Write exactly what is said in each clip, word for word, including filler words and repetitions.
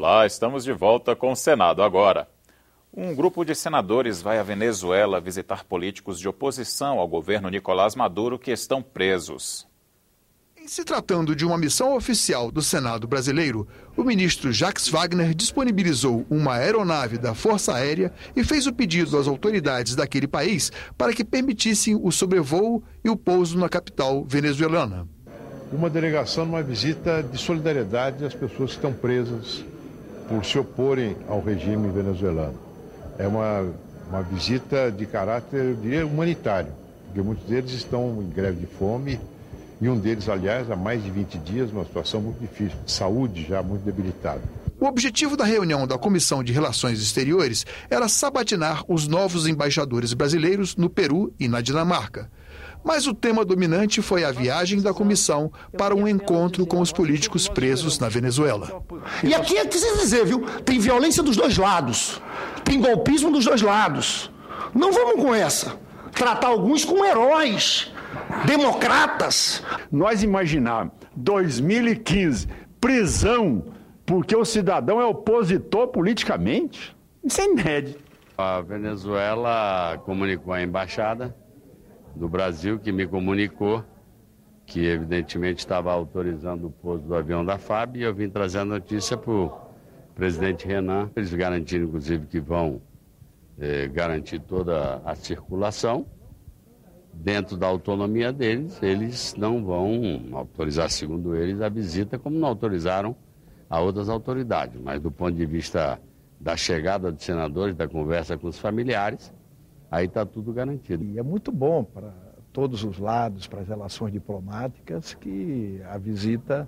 Olá, estamos de volta com o Senado agora. Um grupo de senadores vai à Venezuela visitar políticos de oposição ao governo Nicolás Maduro que estão presos. Em se tratando de uma missão oficial do Senado brasileiro, o ministro Jacques Wagner disponibilizou uma aeronave da Força Aérea e fez o pedido às autoridades daquele país para que permitissem o sobrevoo e o pouso na capital venezuelana. Uma delegação numa visita de solidariedade às pessoas que estão presas por se oporem ao regime venezuelano. É uma, uma visita de caráter, eu diria, humanitário, porque muitos deles estão em greve de fome e um deles, aliás, há mais de vinte dias, numa situação muito difícil, de saúde já muito debilitada. O objetivo da reunião da Comissão de Relações Exteriores era sabatinar os novos embaixadores brasileiros no Peru e na Dinamarca. Mas o tema dominante foi a viagem da comissão para um encontro com os políticos presos na Venezuela. E aqui é preciso dizer, viu? Tem violência dos dois lados, tem golpismo dos dois lados. Não vamos com essa. Tratar alguns como heróis, democratas. Nós imaginar dois mil e quinze, prisão, porque o cidadão é opositor politicamente, isso é inédito. A Venezuela comunicou à embaixada do Brasil, que me comunicou que evidentemente estava autorizando o pouso do avião da F A B, e eu vim trazer a notícia para o presidente Renan. Eles garantiram, inclusive, que vão eh, garantir toda a circulação. Dentro da autonomia deles, eles não vão autorizar, segundo eles, a visita, como não autorizaram a outras autoridades. Mas do ponto de vista da chegada dos senadores, da conversa com os familiares, aí está tudo garantido. E é muito bom para todos os lados, para as relações diplomáticas, que a visita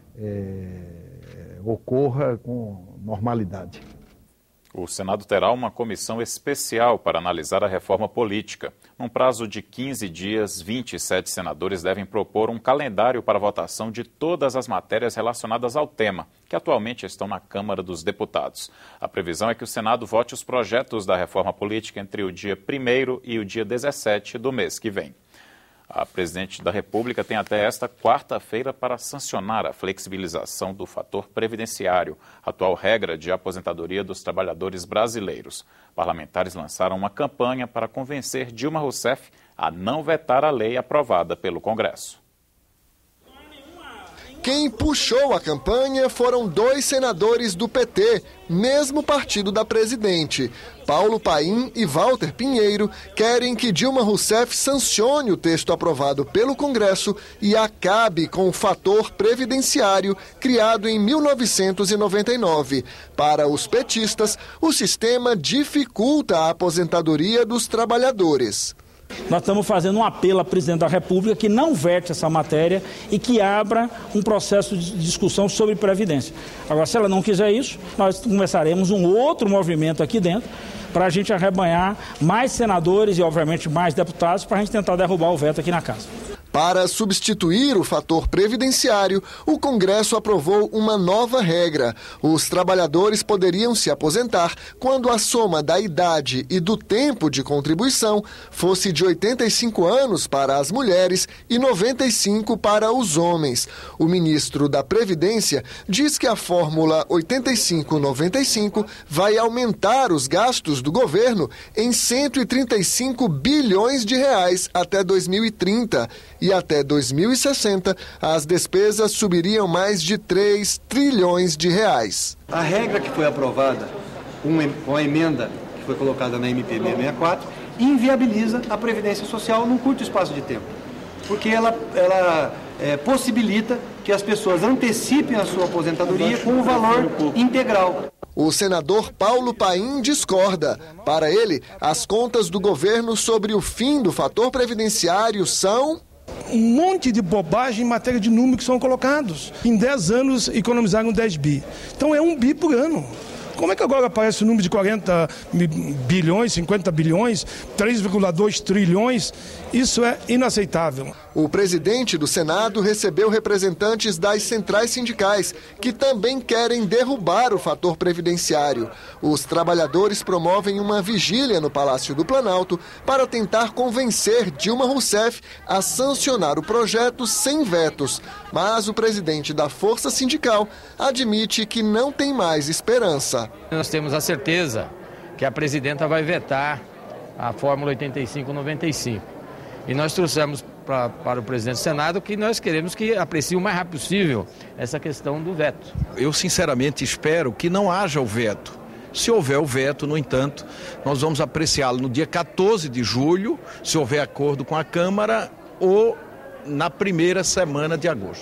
é, ocorra com normalidade. O Senado terá uma comissão especial para analisar a reforma política. Num prazo de quinze dias, vinte e sete senadores devem propor um calendário para votação de todas as matérias relacionadas ao tema, que atualmente estão na Câmara dos Deputados. A previsão é que o Senado vote os projetos da reforma política entre o dia primeiro e o dia dezessete do mês que vem. A presidente da República tem até esta quarta-feira para sancionar a flexibilização do fator previdenciário, atual regra de aposentadoria dos trabalhadores brasileiros. Parlamentares lançaram uma campanha para convencer Dilma Rousseff a não vetar a lei aprovada pelo Congresso. Quem puxou a campanha foram dois senadores do P T, mesmo partido da presidente. Paulo Paim e Walter Pinheiro querem que Dilma Rousseff sancione o texto aprovado pelo Congresso e acabe com o fator previdenciário criado em mil novecentos e noventa e nove. Para os petistas, o sistema dificulta a aposentadoria dos trabalhadores. Nós estamos fazendo um apelo à presidente da República que não vete essa matéria e que abra um processo de discussão sobre Previdência. Agora, se ela não quiser isso, nós começaremos um outro movimento aqui dentro para a gente arrebanhar mais senadores e, obviamente, mais deputados para a gente tentar derrubar o veto aqui na Casa. Para substituir o fator previdenciário, o Congresso aprovou uma nova regra. Os trabalhadores poderiam se aposentar quando a soma da idade e do tempo de contribuição fosse de oitenta e cinco anos para as mulheres e noventa e cinco para os homens. O ministro da Previdência diz que a fórmula oitenta e cinco noventa e cinco vai aumentar os gastos do governo em cento e trinta e cinco bilhões de reais até dois mil e trinta. E até dois mil e sessenta, as despesas subiriam mais de três trilhões de reais. A regra que foi aprovada com a emenda que foi colocada na M P seiscentos e sessenta e quatro inviabiliza a Previdência Social num curto espaço de tempo, porque ela, ela é, possibilita que as pessoas antecipem a sua aposentadoria com o valor integral. O senador Paulo Paim discorda. Para ele, as contas do governo sobre o fim do fator previdenciário são... um monte de bobagem em matéria de números que são colocados. Em dez anos, economizaram dez bi. Então é um bi por ano. Como é que agora aparece o número de quarenta bilhões, cinquenta bilhões, três vírgula dois trilhões? Isso é inaceitável. O presidente do Senado recebeu representantes das centrais sindicais, que também querem derrubar o fator previdenciário. Os trabalhadores promovem uma vigília no Palácio do Planalto para tentar convencer Dilma Rousseff a sancionar o projeto sem vetos. Mas o presidente da Força Sindical admite que não tem mais esperança. Nós temos a certeza que a presidenta vai vetar a fórmula oitenta e cinco noventa e cinco. E nós trouxemos pra, para o presidente do Senado que nós queremos que aprecie o mais rápido possível essa questão do veto. Eu sinceramente espero que não haja o veto. Se houver o veto, no entanto, nós vamos apreciá-lo no dia quatorze de julho, se houver acordo com a Câmara, ou na primeira semana de agosto.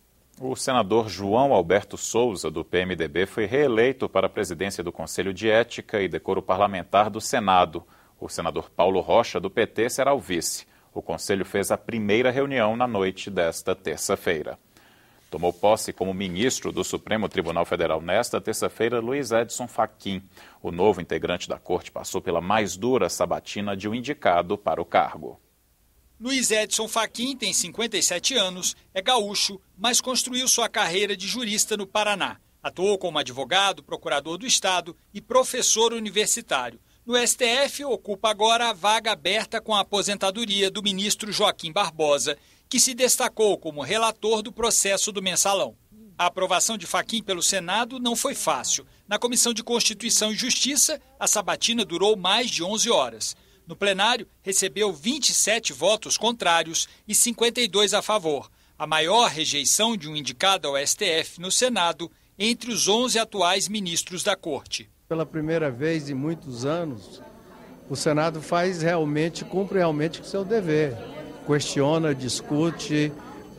O senador João Alberto Souza, do P M D B, foi reeleito para a presidência do Conselho de Ética e Decoro Parlamentar do Senado. O senador Paulo Rocha, do P T, será o vice. O Conselho fez a primeira reunião na noite desta terça-feira. Tomou posse como ministro do Supremo Tribunal Federal nesta terça-feira Luiz Edson Fachin. O novo integrante da corte passou pela mais dura sabatina de um indicado para o cargo. Luiz Edson Fachin tem cinquenta e sete anos, é gaúcho, mas construiu sua carreira de jurista no Paraná. Atuou como advogado, procurador do Estado e professor universitário. No S T F, ocupa agora a vaga aberta com a aposentadoria do ministro Joaquim Barbosa, que se destacou como relator do processo do Mensalão. A aprovação de Fachin pelo Senado não foi fácil. Na Comissão de Constituição e Justiça, a sabatina durou mais de onze horas. No plenário, recebeu vinte e sete votos contrários e cinquenta e dois a favor, a maior rejeição de um indicado ao S T F no Senado entre os onze atuais ministros da Corte. Pela primeira vez em muitos anos, o Senado faz realmente, cumpre realmente o seu dever. Questiona, discute,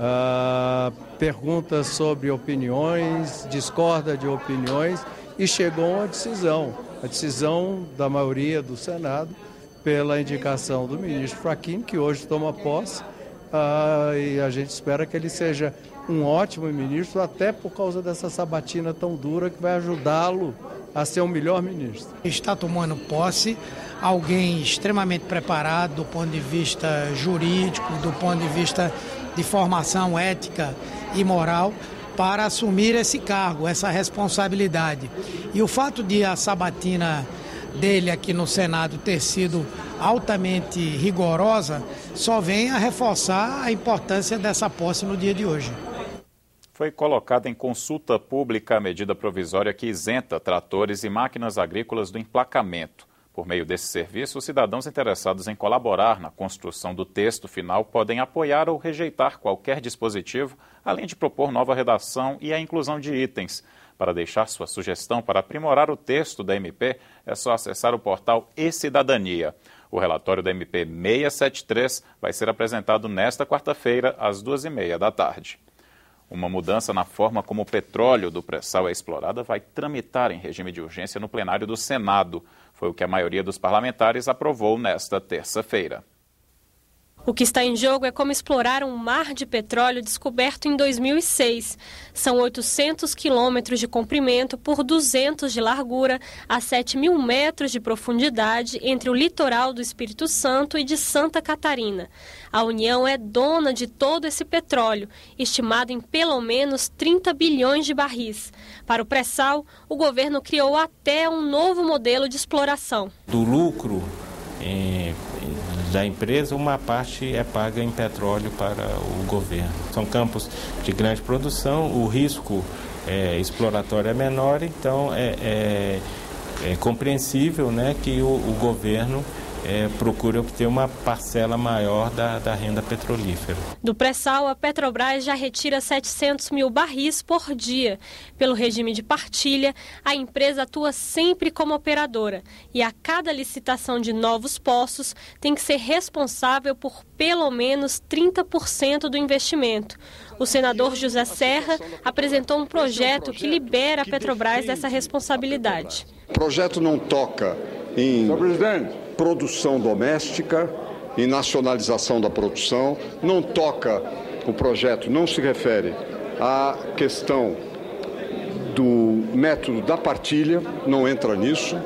uh, pergunta sobre opiniões, discorda de opiniões e chegou a uma decisão. A decisão da maioria do Senado pela indicação do ministro Fachin, que hoje toma posse, uh, e a gente espera que ele seja um ótimo ministro, até por causa dessa sabatina tão dura que vai ajudá-lo a ser o melhor ministro. Está tomando posse alguém extremamente preparado do ponto de vista jurídico, do ponto de vista de formação ética e moral, para assumir esse cargo, essa responsabilidade. E o fato de a sabatina dele aqui no Senado ter sido altamente rigorosa só vem a reforçar a importância dessa posse no dia de hoje. Foi colocada em consulta pública a medida provisória que isenta tratores e máquinas agrícolas do emplacamento. Por meio desse serviço, os cidadãos interessados em colaborar na construção do texto final podem apoiar ou rejeitar qualquer dispositivo, além de propor nova redação e a inclusão de itens. Para deixar sua sugestão para aprimorar o texto da M P, é só acessar o portal E-Cidadania. O relatório da M P seiscentos e setenta e três vai ser apresentado nesta quarta-feira, às duas e meia da tarde. Uma mudança na forma como o petróleo do pré-sal é explorada vai tramitar em regime de urgência no plenário do Senado. Foi o que a maioria dos parlamentares aprovou nesta terça-feira. O que está em jogo é como explorar um mar de petróleo descoberto em dois mil e seis. São oitocentos quilômetros de comprimento por duzentos de largura a sete mil metros de profundidade entre o litoral do Espírito Santo e de Santa Catarina. A União é dona de todo esse petróleo, estimado em pelo menos trinta bilhões de barris. Para o pré-sal, o governo criou até um novo modelo de exploração. Do lucro é... da empresa, uma parte é paga em petróleo para o governo. São campos de grande produção, o risco é, exploratório é menor, então é, é, é compreensível, né, que o, o governo é, procure obter uma parcela maior da, da renda petrolífera. Do pré-sal, a Petrobras já retira setecentos mil barris por dia. Pelo regime de partilha, a empresa atua sempre como operadora e a cada licitação de novos poços tem que ser responsável por pelo menos trinta por cento do investimento. O senador José Serra apresentou um projeto que libera a Petrobras dessa responsabilidade. O projeto não toca em produção doméstica, em nacionalização da produção, não toca, o projeto não se refere à questão do método da partilha, não entra nisso.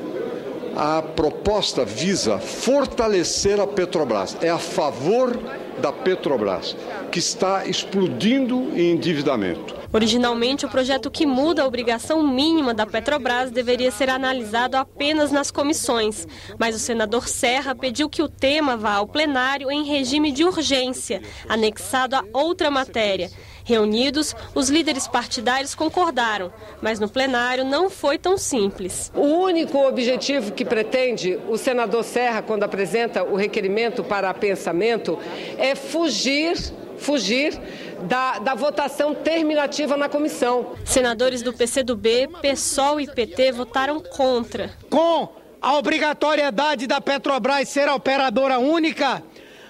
A proposta visa fortalecer a Petrobras, é a favor da Petrobras, que está explodindo em endividamento. Originalmente, o projeto que muda a obrigação mínima da Petrobras deveria ser analisado apenas nas comissões, mas o senador Serra pediu que o tema vá ao plenário em regime de urgência, anexado a outra matéria. Reunidos, os líderes partidários concordaram, mas no plenário não foi tão simples. O único objetivo que pretende o senador Serra, quando apresenta o requerimento para pensamento, é fugir, fugir da, da votação terminativa na comissão. Senadores do P C do B, PSOL e P T votaram contra. Com a obrigatoriedade da Petrobras ser a operadora única,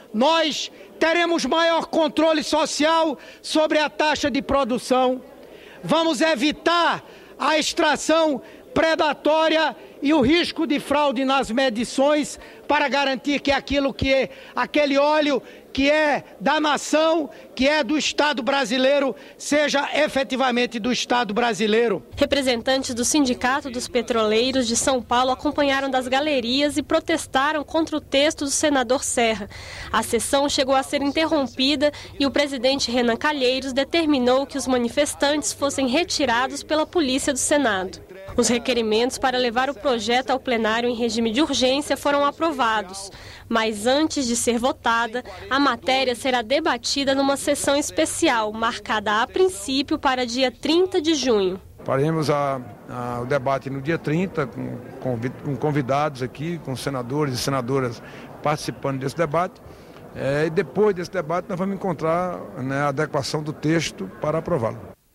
nós teremos maior controle social sobre a taxa de produção. Vamos evitar a extração predatória e o risco de fraude nas medições para garantir que aquilo que é, aquele óleo que é da nação, que é do Estado brasileiro, seja efetivamente do Estado brasileiro. Representantes do Sindicato dos Petroleiros de São Paulo acompanharam das galerias e protestaram contra o texto do senador Serra. A sessão chegou a ser interrompida e o presidente Renan Calheiros determinou que os manifestantes fossem retirados pela polícia do Senado. Os requerimentos para levar o projeto ao plenário em regime de urgência foram aprovados, mas antes de ser votada, a matéria será debatida numa sessão especial, marcada a princípio para dia trinta de junho. Faremos a, a, o debate no dia trinta, com, com convidados aqui, com senadores e senadoras participando desse debate. É, e depois desse debate nós vamos encontrar, né, a adequação do texto para aprová-lo.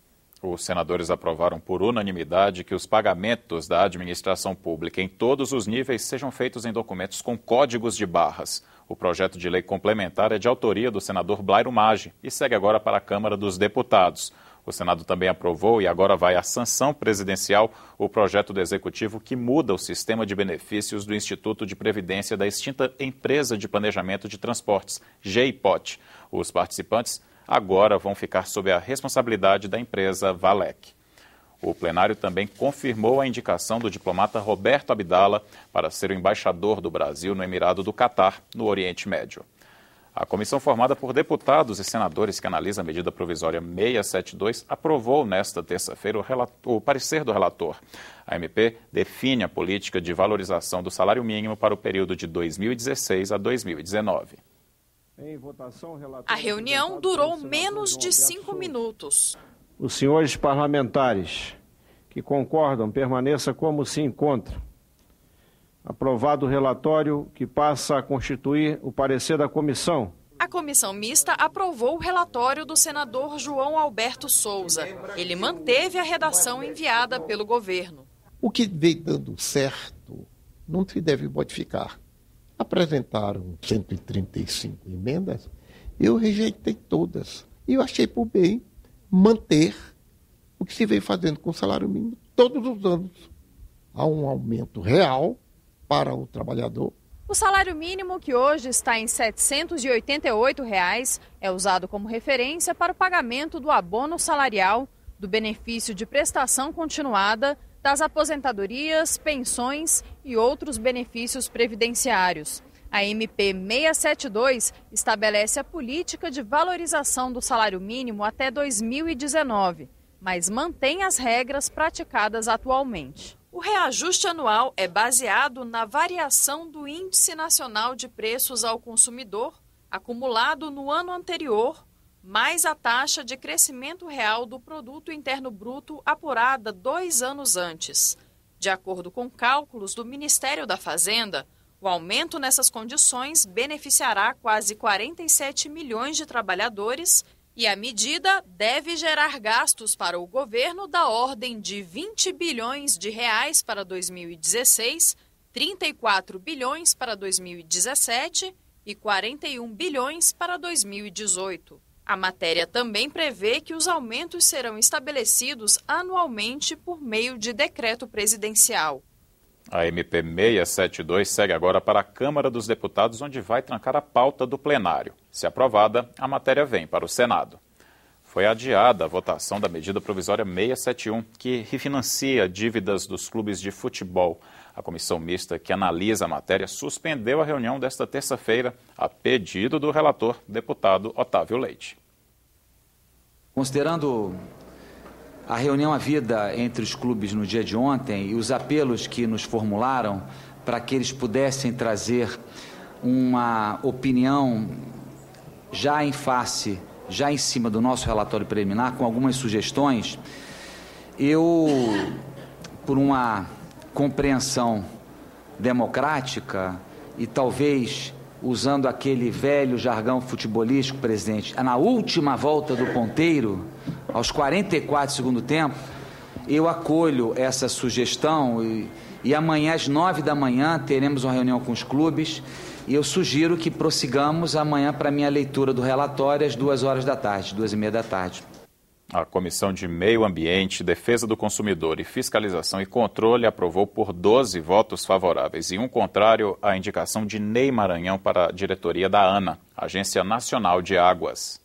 Os senadores aprovaram por unanimidade que os pagamentos da administração pública em todos os níveis sejam feitos em documentos com códigos de barras. O projeto de lei complementar é de autoria do senador Blairo Maggi e segue agora para a Câmara dos Deputados. O Senado também aprovou e agora vai à sanção presidencial o projeto do Executivo que muda o sistema de benefícios do Instituto de Previdência da extinta Empresa de Planejamento de Transportes, G I P O T. Os participantes agora vão ficar sob a responsabilidade da empresa Valec. O plenário também confirmou a indicação do diplomata Roberto Abdala para ser o embaixador do Brasil no Emirado do Catar, no Oriente Médio. A comissão formada por deputados e senadores que analisa a medida provisória seiscentos e setenta e dois aprovou nesta terça-feira o, o parecer do relator. A M P define a política de valorização do salário mínimo para o período de dois mil e dezesseis a dois mil e dezenove. A reunião durou menos de cinco minutos. Os senhores parlamentares que concordam, permaneça como se encontra. Aprovado o relatório que passa a constituir o parecer da comissão. A comissão mista aprovou o relatório do senador João Alberto Souza. Ele manteve a redação enviada pelo governo. O que veio dando certo não se deve modificar. Apresentaram cento e trinta e cinco emendas, eu rejeitei todas. E eu achei por bem manter o que se vem fazendo com o salário mínimo todos os anos. Há um aumento real para o trabalhador. O salário mínimo, que hoje está em setecentos e oitenta e oito reais, é usado como referência para o pagamento do abono salarial, do benefício de prestação continuada, das aposentadorias, pensões e outros benefícios previdenciários. A M P seiscentos e setenta e dois estabelece a política de valorização do salário mínimo até dois mil e dezenove, mas mantém as regras praticadas atualmente. O reajuste anual é baseado na variação do Índice Nacional de Preços ao Consumidor, acumulado no ano anterior, mais a taxa de crescimento real do Produto Interno Bruto apurada dois anos antes. De acordo com cálculos do Ministério da Fazenda, o aumento nessas condições beneficiará quase quarenta e sete milhões de trabalhadores e a medida deve gerar gastos para o governo da ordem de vinte bilhões de reais para dois mil e dezesseis, trinta e quatro bilhões para dois mil e dezessete e quarenta e um bilhões para dois mil e dezoito. A matéria também prevê que os aumentos serão estabelecidos anualmente por meio de decreto presidencial. A M P seiscentos e setenta e dois segue agora para a Câmara dos Deputados, onde vai trancar a pauta do plenário. Se aprovada, a matéria vem para o Senado. Foi adiada a votação da medida provisória seiscentos e setenta e um, que refinancia dívidas dos clubes de futebol. A comissão mista que analisa a matéria suspendeu a reunião desta terça-feira, a pedido do relator, deputado Otávio Leite. Considerando a reunião havida entre os clubes no dia de ontem e os apelos que nos formularam para que eles pudessem trazer uma opinião já em face, já em cima do nosso relatório preliminar, com algumas sugestões, eu, por uma compreensão democrática e talvez usando aquele velho jargão futebolístico, presidente, na última volta do ponteiro, aos quarenta e quatro do segundo tempo, eu acolho essa sugestão e, e amanhã às nove da manhã teremos uma reunião com os clubes e eu sugiro que prossigamos amanhã para a minha leitura do relatório às duas horas da tarde, duas e meia da tarde. A Comissão de Meio Ambiente, Defesa do Consumidor e Fiscalização e Controle aprovou por doze votos favoráveis e um contrário a indicação de Ney Maranhão para a diretoria da ANA, Agência Nacional de Águas.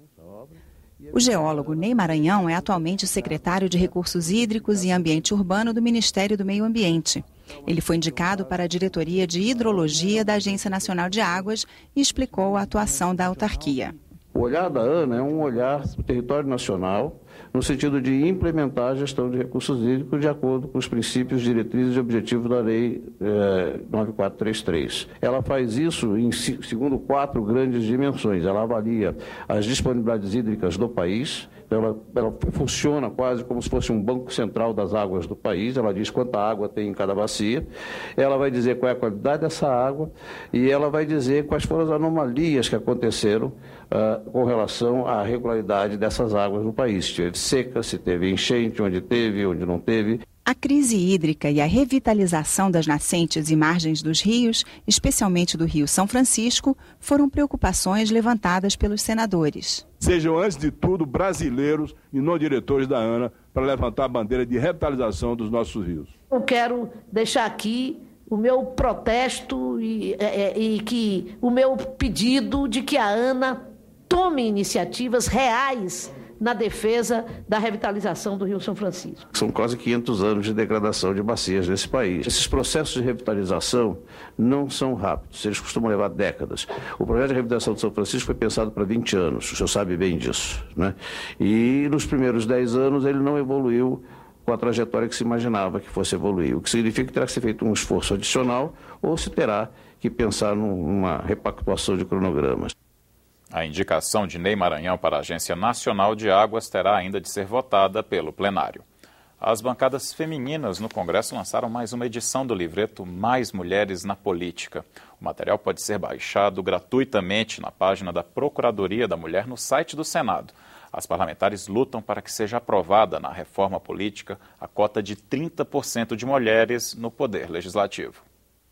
O geólogo Ney Maranhão é atualmente secretário de Recursos Hídricos e Ambiente Urbano do Ministério do Meio Ambiente. Ele foi indicado para a diretoria de Hidrologia da Agência Nacional de Águas e explicou a atuação da autarquia. O olhar da ANA é um olhar para o território nacional, no sentido de implementar a gestão de recursos hídricos de acordo com os princípios, diretrizes e objetivos da Lei eh, nove mil quatrocentos e trinta e três. Ela faz isso em segundo quatro grandes dimensões. Ela avalia as disponibilidades hídricas do país. Ela, ela funciona quase como se fosse um banco central das águas do país. Ela diz quanta água tem em cada bacia. Ela vai dizer qual é a qualidade dessa água e ela vai dizer quais foram as anomalias que aconteceram uh, com relação à regularidade dessas águas no país. Se teve seca, se teve enchente, onde teve, onde não teve. A crise hídrica e a revitalização das nascentes e margens dos rios, especialmente do Rio São Francisco, foram preocupações levantadas pelos senadores. Sejam, antes de tudo, brasileiros e não diretores da ANA para levantar a bandeira de revitalização dos nossos rios. Eu quero deixar aqui o meu protesto e, e, e que o meu pedido de que a ANA tome iniciativas reais na defesa da revitalização do Rio São Francisco. São quase quinhentos anos de degradação de bacias nesse país. Esses processos de revitalização não são rápidos, eles costumam levar décadas. O projeto de revitalização de São Francisco foi pensado para vinte anos, o senhor sabe bem disso, né? E nos primeiros dez anos ele não evoluiu com a trajetória que se imaginava que fosse evoluir, o que significa que terá que ser feito um esforço adicional ou se terá que pensar numa repactuação de cronogramas. A indicação de Ney Maranhão para a Agência Nacional de Águas terá ainda de ser votada pelo plenário. As bancadas femininas no Congresso lançaram mais uma edição do livreto Mais Mulheres na Política. O material pode ser baixado gratuitamente na página da Procuradoria da Mulher no site do Senado. As parlamentares lutam para que seja aprovada na reforma política a cota de trinta por cento de mulheres no Poder Legislativo.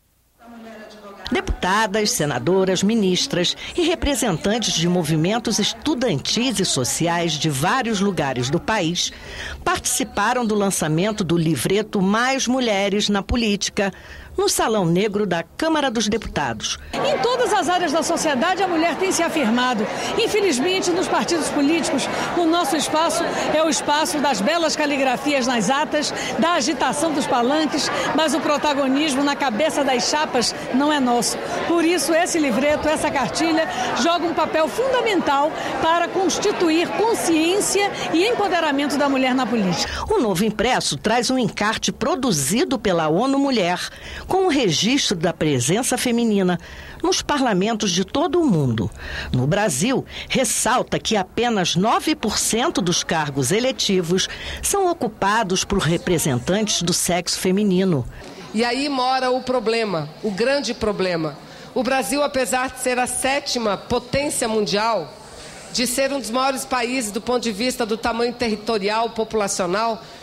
Deputadas, senadoras, ministras e representantes de movimentos estudantis e sociais de vários lugares do país participaram do lançamento do livreto Mais Mulheres na Política, no Salão Negro da Câmara dos Deputados. Em todas as áreas da sociedade, a mulher tem se afirmado. Infelizmente, nos partidos políticos, o nosso espaço é o espaço das belas caligrafias nas atas, da agitação dos palanques, mas o protagonismo na cabeça das chapas não é nosso. Por isso, esse livreto, essa cartilha, joga um papel fundamental para constituir consciência e empoderamento da mulher na política. O novo impresso traz um encarte produzido pela ONU Mulher, com o registro da presença feminina nos parlamentos de todo o mundo. No Brasil, ressalta que apenas nove por cento dos cargos eletivos são ocupados por representantes do sexo feminino. E aí mora o problema, o grande problema. O Brasil, apesar de ser a sétima potência mundial, de ser um dos maiores países do ponto de vista do tamanho territorial, populacional,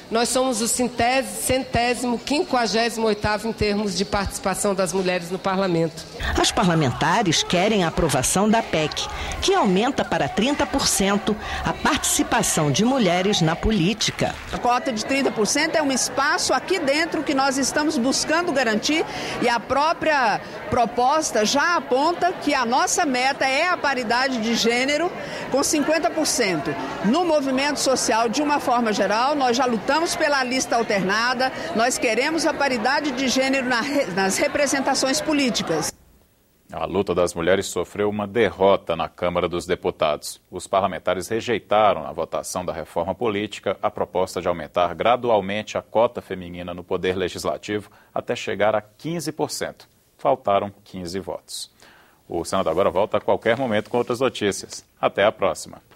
nós somos o centésimo, quinquagésimo oitavo em termos de participação das mulheres no parlamento. As parlamentares querem a aprovação da P E C, que aumenta para trinta por cento a participação de mulheres na política. A cota de trinta por cento é um espaço aqui dentro que nós estamos buscando garantir, e a própria proposta já aponta que a nossa meta é a paridade de gênero com cinquenta por cento. No movimento social, de uma forma geral, nós já lutamos pela lista alternada, nós queremos a paridade de gênero nas representações políticas. A luta das mulheres sofreu uma derrota na Câmara dos Deputados. Os parlamentares rejeitaram na votação da reforma política a proposta de aumentar gradualmente a cota feminina no poder legislativo até chegar a quinze por cento. Faltaram quinze votos. O Senado agora volta a qualquer momento com outras notícias. Até a próxima.